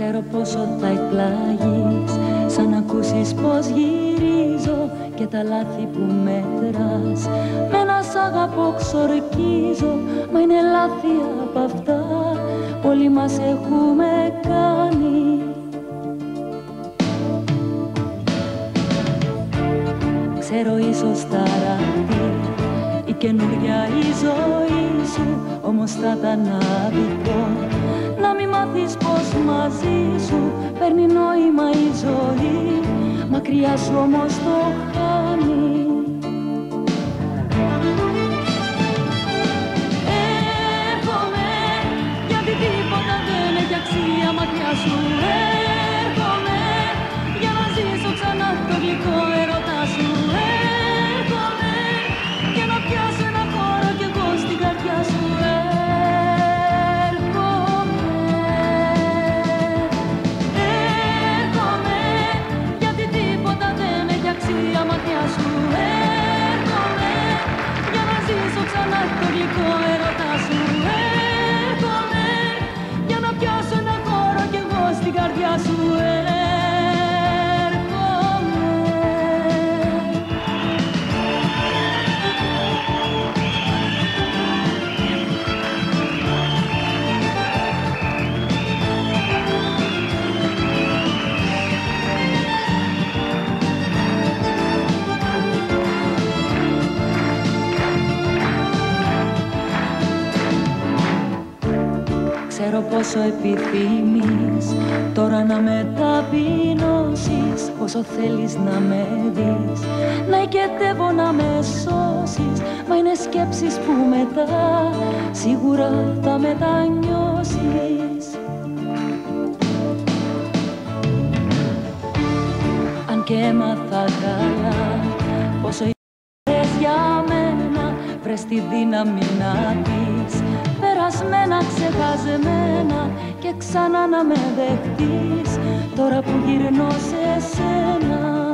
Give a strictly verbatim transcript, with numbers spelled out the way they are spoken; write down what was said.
Ξέρω πόσο θα εκπλαγείς σαν να ακούσεις πως γυρίζω και τα λάθη που μέτρας με ένα σ' αγαπώ ξορκίζω. Μα είναι λάθη απ' αυτά όλοι μας έχουμε κάνει. Ξέρω ίσως ταραχτεί η καινούρια η ζωή σου, όμως θα ήταν άδικο να μη μάθεις πως μαζί σου παίρνει νόημα η ζωή, μακριά σου όμως το χάνει. Έρχομαι γιατί τίποτα δεν έχει αξία μακριά σου. Έρχομαι για να ζήσω ξανά το γλυκό έρωτά σου. Έρχομαι για να πιάσω ένα χώρο κι εγώ στην καρδιά σου. Μακριά σου έρχομαι για να ζήσω ξανά το γλυκό έρωτά σου. Έρχομαι για να πιάσω ένα χώρο κι εγώ στην καρδιά σου. Ξέρω πόσο επιθυμείς τώρα να με ταπεινώσεις, πόσο θέλεις να με δεις, να οικετεύω να με σώσεις. Μα είναι σκέψεις που μετά σίγουρα θα μετανιώσεις. Αν και έμαθα καλά πόσο είπες για μένα, βρες τη δύναμη να πεις περασμένα, ξεχασμένα και ξανά να με δεχτείς τώρα που γυρνώ σε σένα.